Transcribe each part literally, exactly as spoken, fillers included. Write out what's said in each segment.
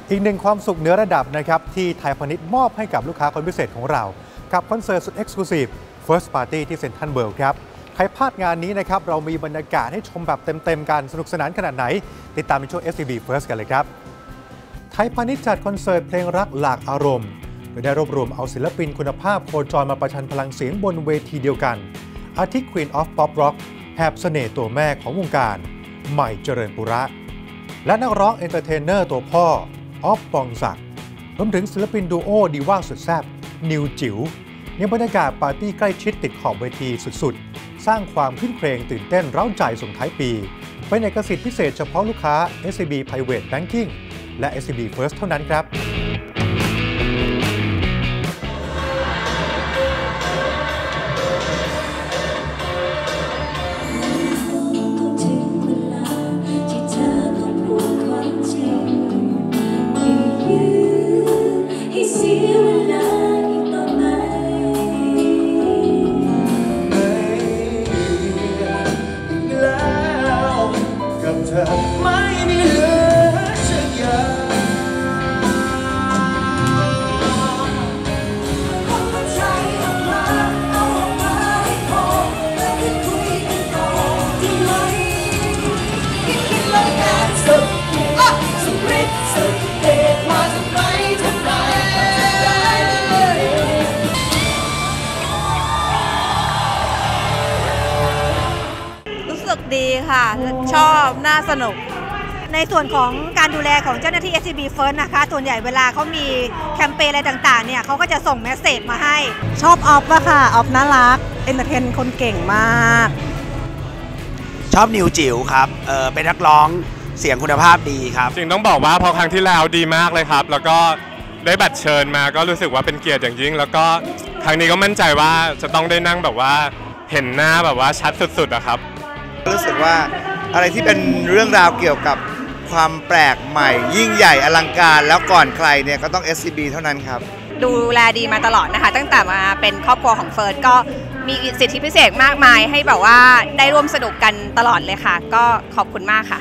อีกหนึ่งความสุขเหนือระดับนะครับที่ไทยพาณิชย์มอบให้กับลูกค้าคนพิเศษของเรากับคอนเสิร์ตสุดเอ็กซ์คลูซีฟ First Party ที่เซ็นทรัลเวิลด์ครับใครพลาดงานนี้นะครับเรามีบรรยากาศให้ชมแบบเต็มๆกันสนุกสนานขนาดไหนติดตามในช่วง เอส ซี บี First กันเลยครับไทยพาณิชย์จัดคอนเสิร์ตเพลงรักหลากอารมณ์โดยได้รวบรวมเอาศิลปินคุณภาพโคจรมาประชันพลังเสียงบนเวทีเดียวกันอาทิ Queen of Pop Rock แหบเสน่ห์ตัวแม่ของวงการใหม่เจริญปุระและนักร้องเอนเตอร์เทนเนอร์ตัวพ่อออฟปองศักดิ์รวมถึงศิลปินดูโอดีว่าสุดแซ่บนิวจิ๋วในบรรยากาศปาร์ตี้ใกล้ชิดติดขอบเวทีสุดๆสร้างความขึ้นเครงตื่นเต้นเร้าใจส่งท้ายปีเป็นเอกสิทธิ์พิเศษเฉพาะลูกค้า เอส ซี บี Private Banking และ เอส ซี บี First เท่านั้นครับไม่มีเหลือสักอย่างเอาใจออกมาเอาออกมาให้พอแล้วค่อยคุยกันต่อดีไหมคิดคิดแล้วแอบสุดอ่ะสุดฤทธิ์สุดเดชมาทำไมทำไมรู้สึกดีค่ะชอบน่าสนุกในส่วนของการดูแลของเจ้าหน้าที่ เอส ซี บี First นะคะส่วนใหญ่เวลาเขามีแคมเปญอะไรต่างๆเนี่ยเขาก็จะส่งเมสเสจมาให้ชอบออฟอะค่ะออฟน่ารักเอนเตอร์เทนคนเก่งมากชอบนิวจิ๋วครับเออเป็นนักร้องเสียงคุณภาพดีครับจริงต้องบอกว่าพอครั้งที่แล้วดีมากเลยครับแล้วก็ได้บัตรเชิญมาก็รู้สึกว่าเป็นเกียรติอย่างยิ่งแล้วก็ครั้งนี้ก็มั่นใจว่าจะต้องได้นั่งแบบว่าเห็นหน้าแบบว่าชัดสุดๆอะครับรู้สึกว่าอะไรที่เป็นเรื่องราวเกี่ยวกับความแปลกใหม่ยิ่งใหญ่อลังการแล้วก่อนใครเนี่ยก็ต้อง เอส ซี บี เท่านั้นครับดูแลดีมาตลอดนะคะตั้งแต่มาเป็นครอบครัวของเฟิร์สก็มีสิทธิพิเศษมากมายให้แบบว่าได้ร่วมสนุกกันตลอดเลยค่ะก็ขอบคุณมากค่ะ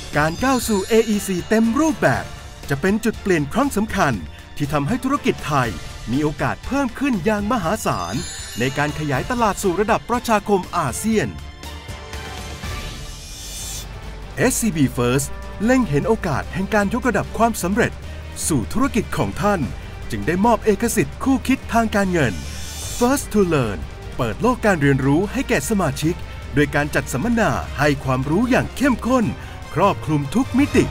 การก้าวสู่ เอ อี ซี เต็มรูปแบบจะเป็นจุดเปลี่ยนครั้งสำคัญที่ทำให้ธุรกิจไทยมีโอกาสเพิ่มขึ้นอย่างมหาศาลในการขยายตลาดสู่ระดับประชาคมอาเซียน เอส ซี บี First เล็งเห็นโอกาสแห่งการยกระดับความสำเร็จสู่ธุรกิจของท่านจึงได้มอบเอกสิทธิ์คู่คิดทางการเงิน First to Learn เปิดโลกการเรียนรู้ให้แก่สมาชิกโดยการจัดสัมมนาให้ความรู้อย่างเข้มข้นครอบคลุมทุกมิติ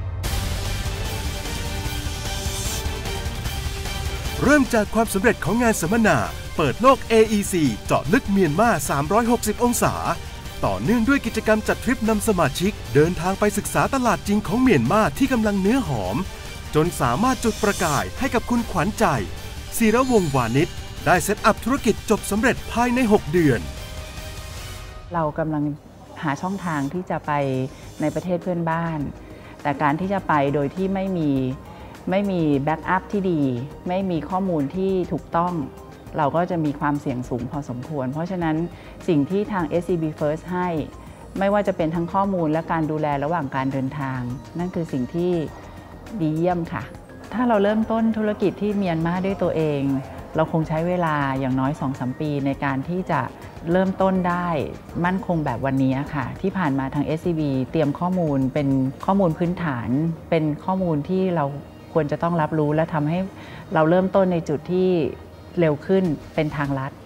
เริ่มจากความสำเร็จของงานสัมมนาเปิดโลก เอ อี ซี เจาะลึกเมียนมา สามร้อยหกสิบ องศาต่อเนื่องด้วยกิจกรรมจัดทริปนำสมาชิกเดินทางไปศึกษาตลาดจริงของเมียนมาที่กำลังเนื้อหอมจนสามารถจุดประกายให้กับคุณขวัญใจศิรวงศ์วานิชได้เซตอัพธุรกิจจบสำเร็จภายในหกเดือนเรากำลังหาช่องทางที่จะไปในประเทศเพื่อนบ้านแต่การที่จะไปโดยที่ไม่มีไม่มีแบ็กอัพที่ดีไม่มีข้อมูลที่ถูกต้องเราก็จะมีความเสี่ยงสูงพอสมควรเพราะฉะนั้นสิ่งที่ทาง เอส ซี บี First ให้ไม่ว่าจะเป็นทั้งข้อมูลและการดูแลระหว่างการเดินทางนั่นคือสิ่งที่ดีเยี่ยมค่ะถ้าเราเริ่มต้นธุรกิจที่เมียนมาด้วยตัวเองเราคงใช้เวลาอย่างน้อย สองถึงสาม ปีในการที่จะเริ่มต้นได้มั่นคงแบบวันนี้ค่ะที่ผ่านมาทาง เอส ซี บี เตรียมข้อมูลเป็นข้อมูลพื้นฐานเป็นข้อมูลที่เราควรจะต้องรับรู้และทำให้เราเริ่มต้นในจุดที่เร็วขึ้นเป็นทางลัด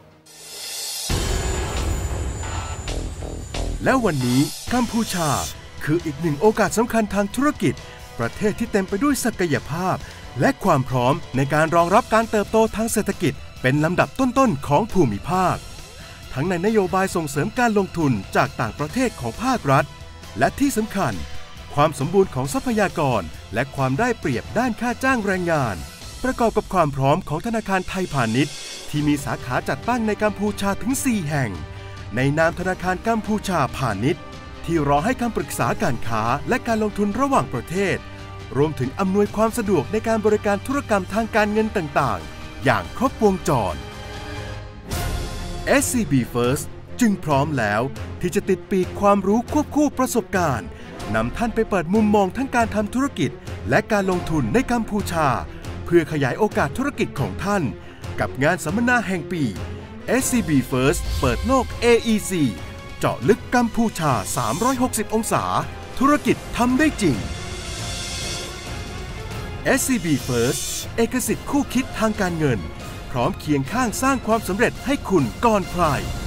และวันนี้กัมพูชาคืออีกหนึ่งโอกาสสำคัญทางธุรกิจประเทศที่เต็มไปด้วยศักยภาพและความพร้อมในการรองรับการเติบโตทางเศรษฐกิจเป็นลำดับต้นๆของภูมิภาคทั้งในนโยบายส่งเสริมการลงทุนจากต่างประเทศของภาครัฐและที่สำคัญความสมบูรณ์ของทรัพยากรและความได้เปรียบด้านค่าจ้างแรงงานประกอบกับความพร้อมของธนาคารไทยพาณิชย์ที่มีสาขาจัดตั้งในกัมพูชาถึงสี่แห่งในนามธนาคารกัมพูชาพาณิชย์ที่รอให้คำปรึกษาการค้าและการลงทุนระหว่างประเทศรวมถึงอำนวยความสะดวกในการบริการธุรกรรมทางการเงินต่างๆอย่างครบวงจร เอส ซี บี First จึงพร้อมแล้วที่จะติดปีกความรู้ควบคู่ประสบการณ์นำท่านไปเปิดมุมมองทั้งการทำธุรกิจและการลงทุนในกัมพูชาเพื่อขยายโอกาสธุรกิจของท่านกับงานสัมมนาแห่งปี เอส ซี บี First เปิดโลก เอ อี ซี เจาะลึกกัมพูชา สามร้อยหกสิบ องศาธุรกิจทำได้จริง เอส ซี บี First เอกสิทธิ์คู่คิดทางการเงินพร้อมเคียงข้างสร้างความสำเร็จให้คุณก่อนใคร